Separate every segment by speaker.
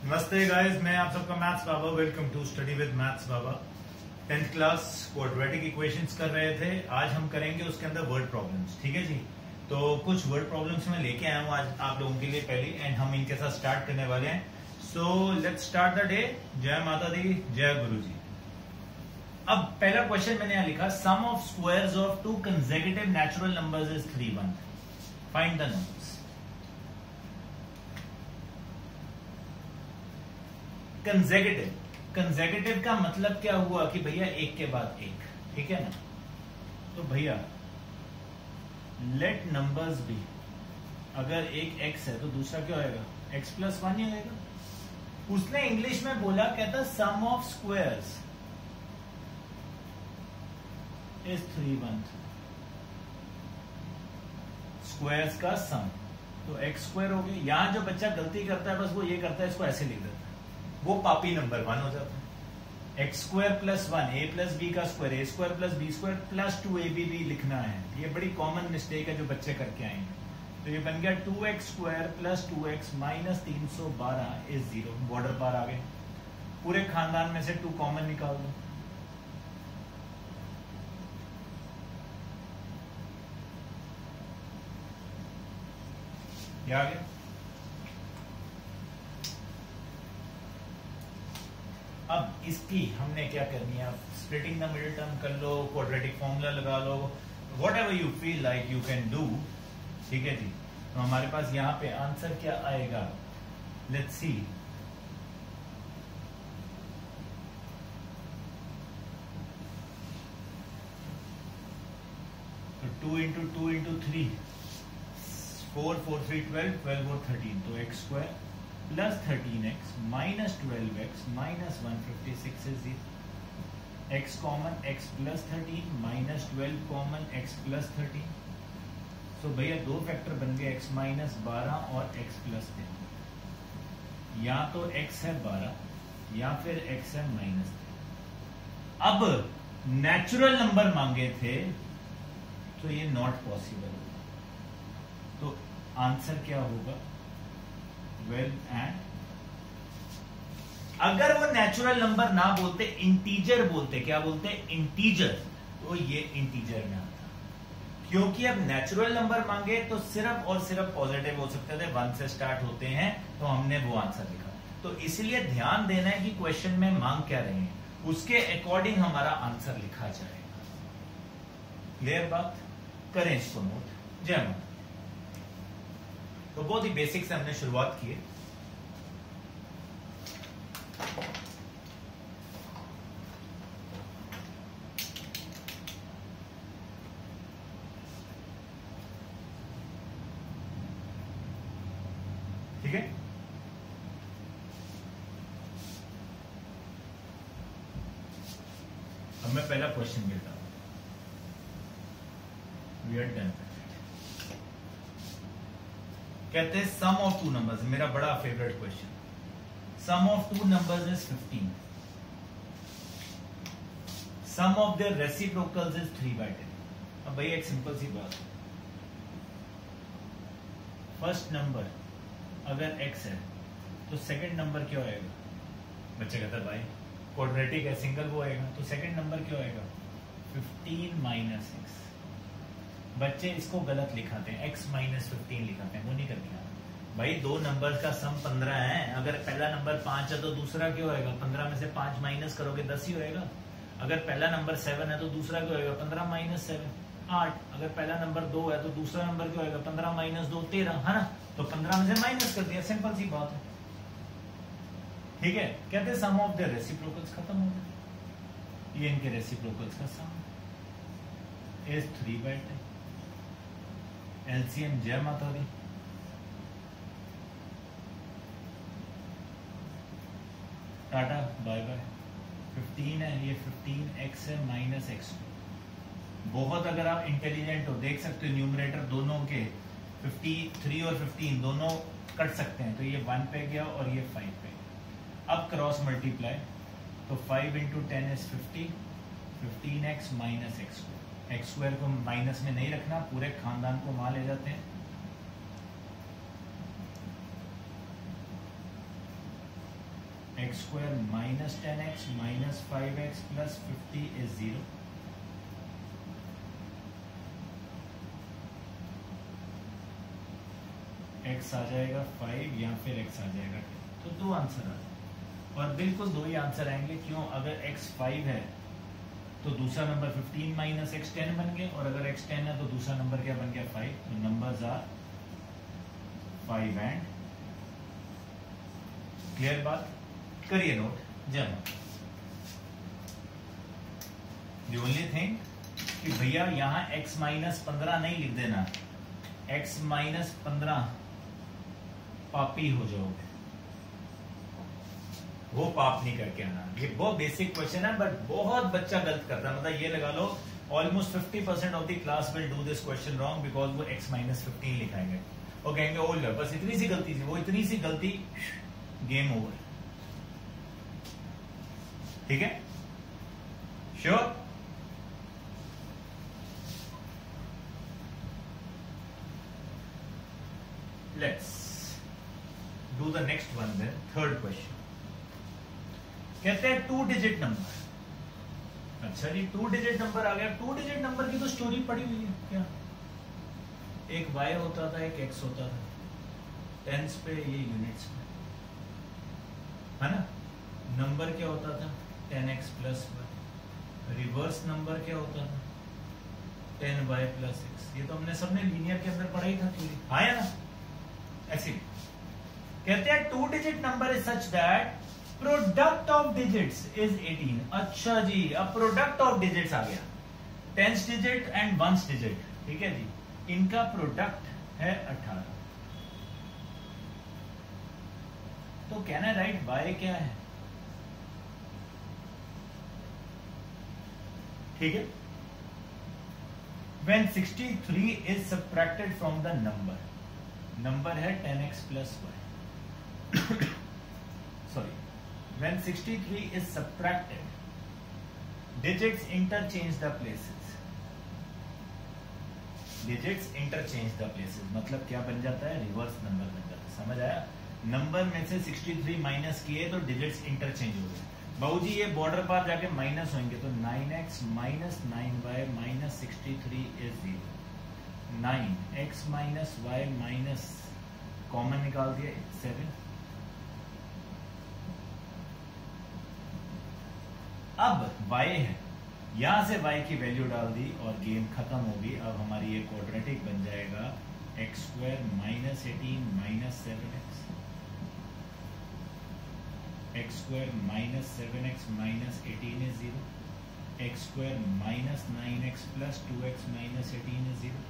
Speaker 1: नमस्ते गाइस, मैं आप सबका Maths Baba. Welcome to study with Maths Baba. 10th class quadratic equations कर रहे थे। आज हम करेंगे उसके अंदर वर्ड प्रॉब्लम्स। ठीक है जी। तो कुछ वर्ड प्रॉब्लम्स मैं लेके आया हूँ आज आप लोगों के लिए पहले, एंड हम इनके साथ स्टार्ट करने वाले हैं। So let's start the day. जय माता दी, जय गुरु जी। अब पहला क्वेश्चन मैंने यहां लिखा, sum of squares of two consecutive natural numbers is 3 1। Find the numbers. Consecutive का मतलब क्या हुआ कि भैया एक के बाद एक, ठीक है ना। तो भैया लेट नंबर्स बी, अगर एक x है तो दूसरा क्या होगा, x प्लस 1 ही होगा। उसने इंग्लिश में बोला, कहता sum of squares is 3 1। Squares का सम तो x स्क्वायर हो गया। यहां जो बच्चा गलती करता है बस वो ये करता है, इसको ऐसे लिख देता है, वो पापी नंबर 1 हो जाता है। X square plus 1 a plus b का square, a square plus b square plus 2ab भी लिखना है। ये बड़ी कॉमन मिस्टेक है जो बच्चे करके आएंगे। तो ये बन गया 2x square plus 2x minus 312 is 0। Border पार आ गए। पूरे खानदान में से 2 कॉमन निकाल दो। ये आ गया। अब इसकी हमने क्या करनी है, स्प्लिटिंग द मिडिल टर्म कर लो, क्वाड्रेटिक फॉर्मूला लगा लो, whatever you feel like you can do. ठीक है जी। तो हमारे पास यहां पे आंसर क्या आएगा, लेट्स सी। तो 2 इंटू 2 इंटू 3, 4 4 3 12, 12 और 13, तो x square plus 13x minus 12x minus 156 is 0। x common, x plus 13 minus 12 common, x plus 13। So भैया 2 फैक्टर बन गए, x माइनस 12 और x प्लस 13। या तो x है 12 या फिर x है माइनस 13। अब नेचुरल नंबर मांगे थे तो ये नॉट पॉसिबल। तो आंसर क्या होगा, एंड अगर वो नेचुरल नंबर ना बोलते, इंटीजर बोलते, क्या बोलते, इंटीजर, तो ये इंटीजर में आता। क्योंकि अब नेचुरल नंबर मांगे तो सिर्फ और सिर्फ पॉजिटिव हो सकते थे, 1 से स्टार्ट होते हैं, तो हमने वो आंसर लिखा। तो इसलिए ध्यान देना है कि क्वेश्चन में मांग क्या रहे हैं, उसके अकॉर्डिंग हमारा आंसर लिखा जाएगा। क्लियर बात, करें इसको नोट। जय माता। तो बहुत ही बेसिक से हमने शुरुआत की है। ठीक है। अब मैं पहला क्वेश्चन लेता हूं। We are done. कहते हैं सम ऑफ 2 नंबर्स, मेरा बड़ा favourite question. Sum of 2 numbers is 15। Sum of their reciprocals is 3/10। अब भाई एक सिंपल सी बात, फर्स्ट नंबर अगर x है तो सेकंड नंबर क्या होएगा। बच्चे कहता है भाई क्वाड्रेटिक है, सिंगल वो आएगा, तो सेकंड नंबर क्या होएगा, 15 माइनस x। बच्चे इसको गलत लिखाते हैं, x माइनस 15 लिखाते हैं, वो नहीं करते भाई। 2 नंबर का सम 15 है। अगर पहला नंबर 5 है तो दूसरा क्या होएगा, 15 में से 5 माइनस करोगे 10 ही होएगा। अगर पहला नंबर 7 है तो दूसरा क्या होएगा, 15 माइनस 7 8। अगर पहला नंबर 2 है तो दूसरा नंबर क्या होएगा, 15 माइनस 2 13, है ना। तो 15 में से माइनस कर दिया, सिंपल सी बात है। ठीक है। कहते हैं सम ऑफ द रेसिप्रोकल्स, खत्म हो गया। ये इनके रेसिप्रोकल्स का सम इज 3/10। एलसीएम जय माता दी। Tata bye bye. 15 है, ये 15x है माइनस x। बहुत अगर आप इंटेलिजेंट हो, देख सकते हो न्यूमरेटर दोनों के 53 और 15 दोनों कट सकते हैं। तो ये 1 पे गया और ये 5 पे। अब क्रॉस मल्टीप्लाई, तो 5 into 10 is 50, 15x minus x। X square को माइनस में नहीं रखना, पूरे खानदान को वहां ले जाते हैं। X square minus 10x minus 5x plus 50 is 0। x आ जाएगा 5 या फिर x आ जाएगा 10। तो दो आंसर आ जाए और बिल्कुल दो ही आंसर आएंगे। क्यों? अगर x 5 है तो दूसरा नंबर 15 माइनस x 10 बन गया, और अगर x 10 है तो दूसरा नंबर क्या बन गया 5। तो नंबर्स आर 5 एंड क्लियर बात। करिए नोट जमा। द ओनली थिंग कि भैया यहां x माइनस 15 नहीं लिख देना, x माइनस 15 पापी हो जाओगे, वो पाप नहीं करके आना। ये बहुत बेसिक क्वेश्चन है बट बहुत बच्चा गलत करता है। मतलब ये लगा लो almost 50% of the class will do this question wrong because वो x माइनस 15 लिखाएंगे और कहेंगे ओल्ड है, बस इतनी सी गलती थी, वो इतनी सी गलती, गेम ओवर। ठीक है, sure. Let's do the next one then, third question. कहते हैं 2 डिजिट नंबर। अच्छा जी, 2 डिजिट नंबर आ गया। 2 डिजिट नंबर की तो स्टोरी पड़ी हुई है क्या? एक y होता था, एक x होता था, टेंस पे, ये यूनिट्स पे, है ना। नंबर क्या होता था 10x plus y। Reverse number क्या होता था 10y प्लस x। ये तो हमने सबने लीनियर के अंदर पढ़ा ही था थ्योरी, आया ना। ऐसे कहते हैं 2 digit number is such that product of digits is 18। अच्छा जी, अब प्रोडक्ट ऑफ डिजिट्स आ गया। 10th digit and 1st digit, ठीक है जी, इनका प्रोडक्ट है 18। तो कहना राइट y क्या है? ठीक है, when 63 is subtracted from the number है 10x plus y। sorry, when 63 is subtracted, digits interchange the places। digits interchange the places मतलब क्या बन जाता है? रिवर्स नंबर बन जाता है। समझ आया? नंबर में से 63 माइनस किए तो डिजिट्स इंटरचेंज हो गए। बाबू जी ये बॉर्डर पार जाके माइनस होंगे तो 9x minus 9y minus 63 is 0। 9x minus y minus common निकाल दिया 7। अब y है, यहां से y की वैल्यू डाल दी और गेम खत्म होगी। अब हमारी ये क्वाड्रेटिक बन जाएगा x square minus 18 minus 7x, x square minus 7x minus 18 is 0, x square minus 9x plus 2x minus 18 is 0,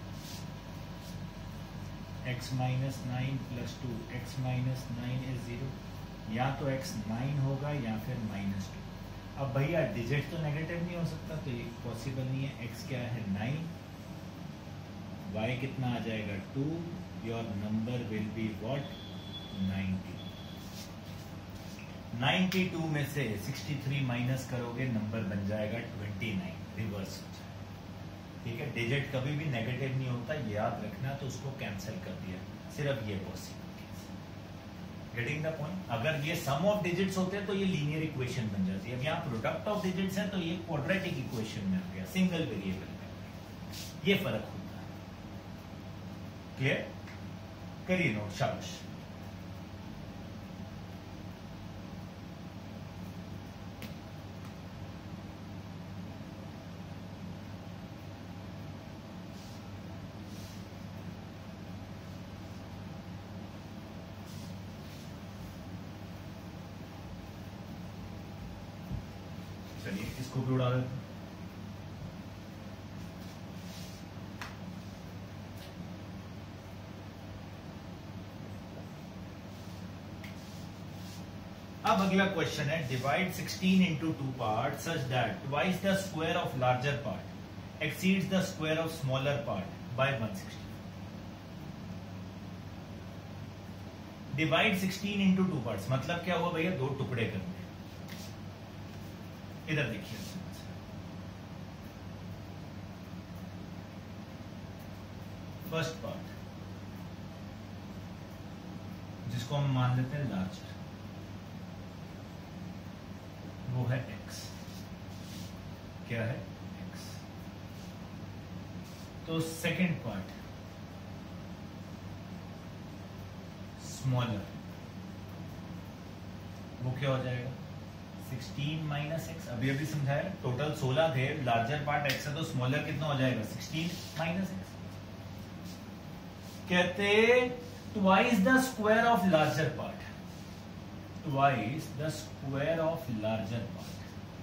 Speaker 1: x minus 9 plus 2 x minus 9 is 0। या तो x 9 होगा या फिर माइनस 2। अब भैया डिजिट तो नेगेटिव नहीं हो सकता तो ये पॉसिबल नहीं है। x क्या है 9, y कितना आ जाएगा 2, your number will be what 90। 92 में से 63 माइनस करोगे नंबर बन जाएगा 29, रिवर्स हो जाएगा। ठीक है, डिजिट कभी भी नेगेटिव नहीं होता, याद रखना। तो उसको कैंसिल कर दिया, सिर्फ ये पॉसिबल। Getting the point? अगर ये सम ऑफ डिजिट्स होते तो ये लीनियर इक्वेशन बन जाती है। अब यहाँ प्रोडक्ट ऑफ डिजिट्स है तो ये क्वाड्रेटिक इक्वेशन में आ गया, सिंगल वेरिएबल में। ये फर्क होता है। क्लियर? करिए नोट, शाबाश। चलिए इसको भी उड़ा देते हैं। अब अगला क्वेश्चन है, divide 16 into 2 parts such that twice the square of larger part exceeds the square of smaller part by 160। Divide 16 into 2 parts मतलब क्या हुआ भैया? दो टुकड़े करने। इधर देखिए, फर्स्ट पार्ट जिसको हम मान लेते हैं लार्जर, वो है x। क्या है? x। तो सेकंड पार्ट स्मॉलर, वो क्या हो जाएगा? 16 माइनस एक्स। अभी अभी समझाया, टोटल 16 थे, लार्जर पार्ट x है तो स्मॉलर कितना हो जाएगा? 16 माइनस एक्स। कहते twice the square of larger part, twice the square of larger part,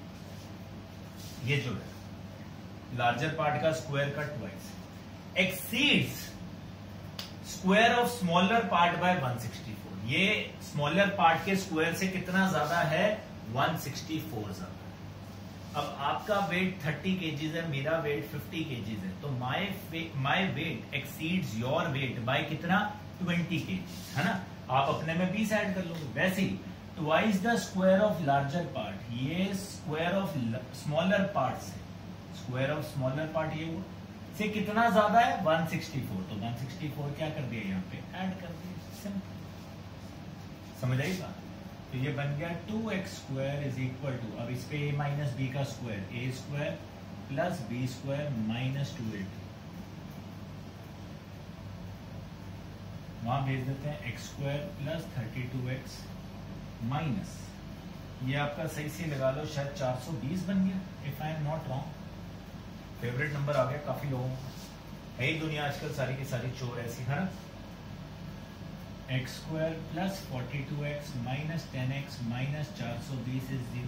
Speaker 1: ये जो है लार्जर पार्ट का स्क्वायर का twice exceeds square of smaller part by 164। ये स्मॉलर पार्ट के स्क्वायर से कितना ज्यादा है? 164 ज्यादा। अब आपका वेट 30 केजीज है, मेरा वेट 50 केजीज है, तो my weight exceeds your weight by कितना? 20 केजीज, है ना? आप अपने में 20 ऐड कर लोगे। वैसे ही twice the square of larger part, ये स्क्वायर ऑफ स्मॉलर पार्ट से, स्क्वायर ऑफ स्मॉलर पार्ट ये हुआ से कितना ज्यादा है? 164। तो 164 क्या कर दिया यहाँ पे? ऐड कर दिया। सिंपल, समझ आई बात? तो ये बन गया 2x square is equal to, अब इस पे a माइनस बी का square, a square plus b square minus 2ab, वहां भेज देते हैं x square plus 32x minus, ये आपका सही से लगा लो शायद 420 बन गया, if I am not wrong. Favourite number आ गया काफी लोगों का, है ही दुनिया आजकल सारी की सारी चोर ऐसी, है ना? X square plus 42x minus 10x minus 420 is 0।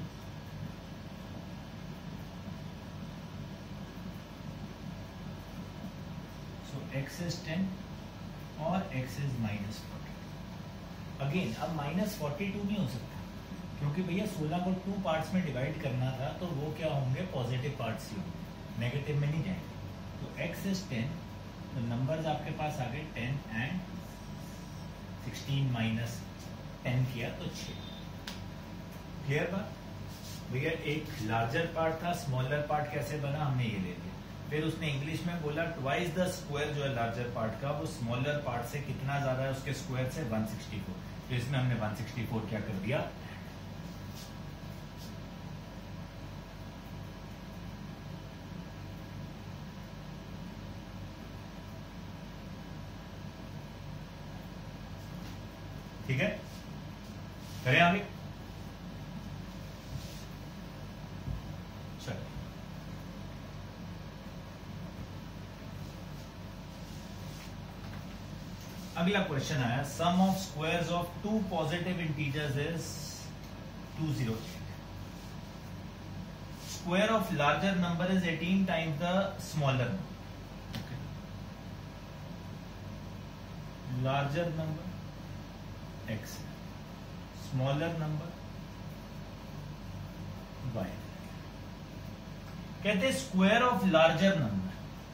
Speaker 1: So x is 10 और x इज माइनस 42। अगेन अब माइनस 42 नहीं हो सकता, क्योंकि भैया 16 को 2 पार्ट्स में डिवाइड करना था, तो वो क्या होंगे? पॉजिटिव पार्ट्स ही होंगे, नेगेटिव में नहीं जाएंगे। तो x इज 10, तो नंबर्स आपके पास आ गए 10 एंड 16 माइनस 10 किया तो 6। क्लियर बात? भैया एक लार्जर पार्ट था, स्मॉलर पार्ट कैसे बना? हमने ये ले लिया। फिर उसने इंग्लिश में बोला ट्वाइस द स्क्वायर जो है लार्जर पार्ट का, वो स्मॉलर पार्ट से कितना ज्यादा है? उसके स्क्वायर से 164। तो इसमें हमने 164 क्या कर दिया? ठीक है, करें आगे। चलो अगला क्वेश्चन आया, sum of squares of 2 positive integers is 208। Square of larger number is 18 times the smaller number. Larger number x, smaller number y। कहते square of larger number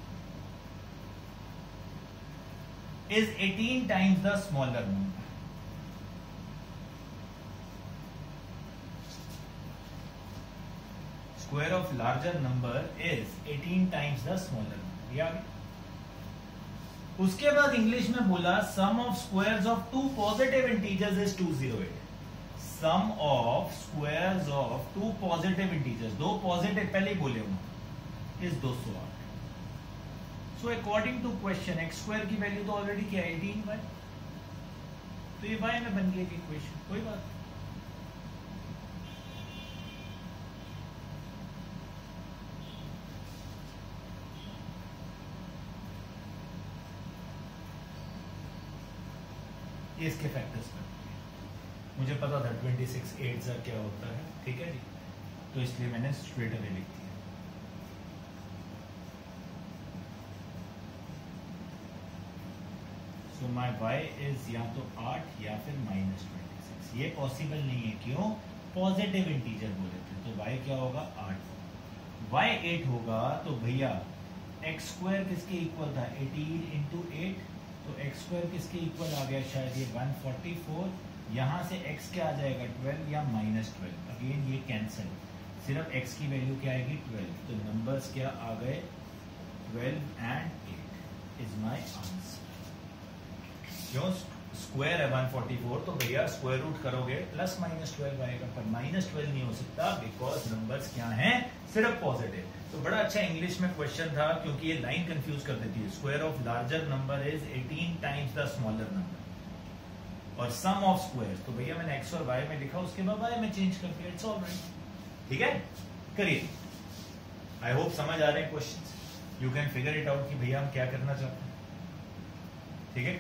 Speaker 1: is 18 times the smaller number. Square of larger number is 18 times the smaller number. याद? उसके बाद English में बोला sum of squares of 2 positive integers is 208। Sum of squares of 2 positive integers, 2 positive पहले ही बोले हूं, is 208। So according to question x square की वैल्यू तो ऑलरेडी क्या है? 18y, तो ये y में बन गई इक्वेशन, कोई बात नहीं। इसके फैक्टर्स पर मुझे पता था 26 8 क्या होता है, ठीक है जी, तो इसलिए मैंने स्ट्रेट अवे लिख दिया। सो माय y इज या तो 8 या फिर -26। ये पॉसिबल नहीं है, क्यों? पॉजिटिव इंटीजर बोले थे, तो y क्या होगा? 8। y 8 होगा तो भैया एक्स स्क्वायर किसके इक्वल था? 18 इंटू 8, तो एक्स स्क्वायर किसके इक्वल आ गया? शायद ये 144। यहां से x क्या आ जाएगा? 12 या -12। अगेन ये कैंसिल, सिर्फ x की वैल्यू क्या आएगी? 12। तो नंबर्स क्या आ गए? 12 एंड 8 इज माय आंसर। क्यों? स्क्वायर है 144, तो भैया स्क्वायर रूट करोगे प्लस माइनस 12 आएगा, पर माइनस 12 नहीं हो सकता बिकॉज नंबर्स क्या हैं, सिर्फ पॉजिटिव। तो बड़ा अच्छा इंग्लिश में क्वेश्चन था, क्योंकि ये लाइन कंफ्यूज कर देती है। Square of larger number is 18 times the smaller number और सम ऑफ स्क्वायर, तो भैया मैंने एक्स और वाई में लिखा, उसके बाद वाई में चेंज कर दिया, इट्स ऑलराइट। ठीक है, करिए। आई होप समझ आ रहे हैं questions, you can figure it out कि भैया हम क्या करना चाहते हैं। ठीक है,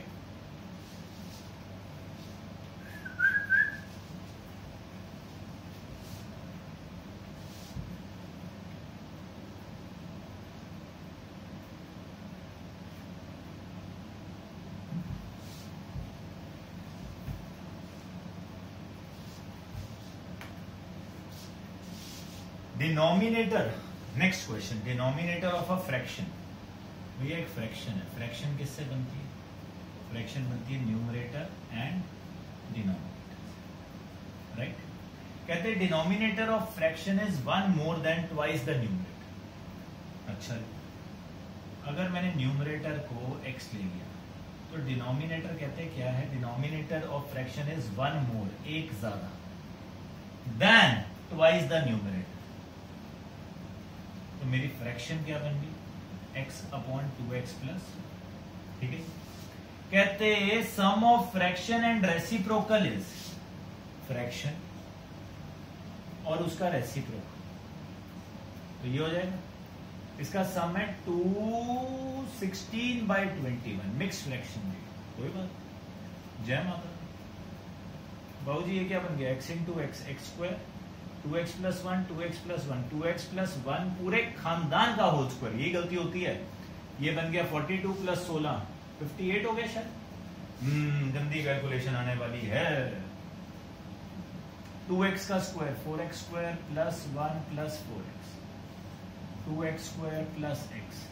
Speaker 1: denominator, next question, denominator of a fraction. भैया एक फ्रैक्शन है, फ्रैक्शन किससे बनती है, फ्रैक्शन बनती है न्यूमरेटर एंड डिनोमिनेटर, राइट। कहते हैं denominator of fraction is one more than twice the numerator. अच्छा, अगर मैंने न्यूमरेटर को x ले लिया तो डिनोमिनेटर कहते हैं क्या है, denominator of fraction is one more, एक ज्यादा, देन ट्वाइस द न्यूमरेटर। तो मेरी फ्रैक्शन क्या बन गई, x अपॉन 2x प्लस। ठीक है, कहते हैं sum of fraction and reciprocal is, fraction और उसका रेसिप्रोकल, तो ये हो जाएगा, इसका सम है 216/21, मिक्स फ्रैक्शन में, कोई बात। जय माता। बाबू जी ये क्या बन गया, x into x, x square, 2x plus 1, 2x plus 1, 2x plus 1 पूरे खानदान का होल स्क्वायर, यही गलती होती है। ये बन गया 42 प्लस 16, 58 हो गया शायद। गंदी कैलकुलेशन आने वाली है। 2x का square 4x square plus 1 plus 4x, 2x square plus x,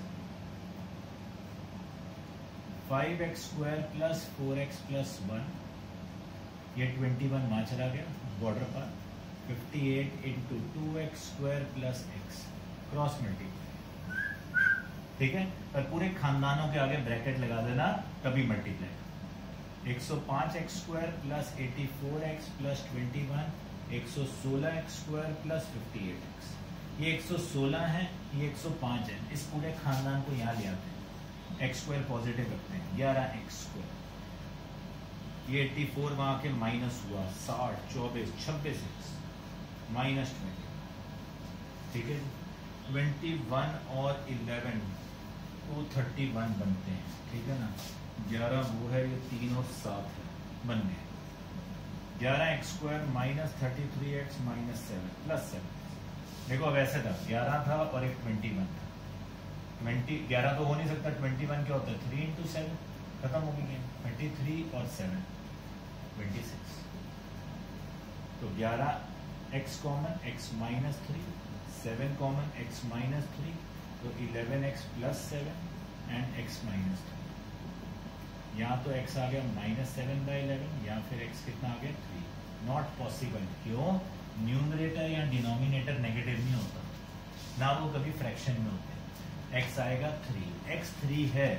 Speaker 1: 5x square plus 4x plus 1, ये 21 वहां चला गया बॉर्डर पर, 58 into 2x square plus x, cross multiply. ठीक है, पर पूरे खानदानों के आगे ब्रैकेट लगा देना, तभी multiply. 105x square plus 84x plus 21, 116x square plus 58x। ये 116 है, ये 105 है, इस पूरे खानदान को यहाँ ले आते हैं, x स्क्वायर पॉजिटिव रखते हैं, 11x स्क्वायर, ये 84 वहां के माइनस हुआ, 60, 24, 26 माइनस 20। ठीक है, 21 और 11 तो 31 बनते हैं। ठीक है ना, 11 वो है, ये 3 और 7 है, बन गए 11x square minus 33x minus 7 plus 7। देखो अब ऐसे था, 11 था और एक 21 था, 11 तो हो नहीं सकता, 21 क्या होता है, 3 इंटू 7, खत्म हो गया, 23 और 7 26। तो 11x common, x minus 3, 7 common, x minus 3, तो 11x plus 7 and x minus 3। यहाँ तो x आ गया माइनस 7/11, या फिर x कितना आ गया 3। नॉट पॉसिबल, क्यों, न्यूमरेटर या डिनोमिनेटर नेगेटिव नहीं होता ना, वो कभी फ्रैक्शन में होते हैं। x आएगा 3, x 3 है,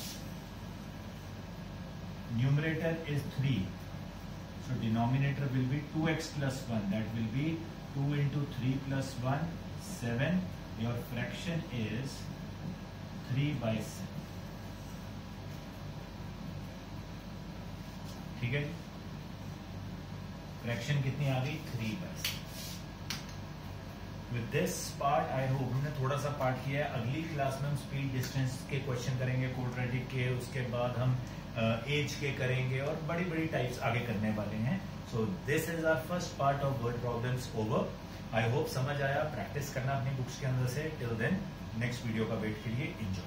Speaker 1: numerator is 3, so denominator will be 2x plus 1, that will be 2 into 3 plus 1, 7, your fraction is 3/7। ठीक है, फ्रैक्शन कितनी आ गई, 3/7। With this part I hope हमने थोड़ा सा पार्ट किया है। अगली क्लास में हम स्पीड डिस्टेंस के क्वेश्चन करेंगे, क्वाड्रेटिक के, उसके बाद हम एज के करेंगे और बड़ी बड़ी टाइप्स आगे करने वाले हैं। So this is our first part of word problems over. I hope समझ आया, प्रैक्टिस करना अपनी बुक्स के अंदर से। टिल देन नेक्स्ट वीडियो का वेट के लिए एंजॉय।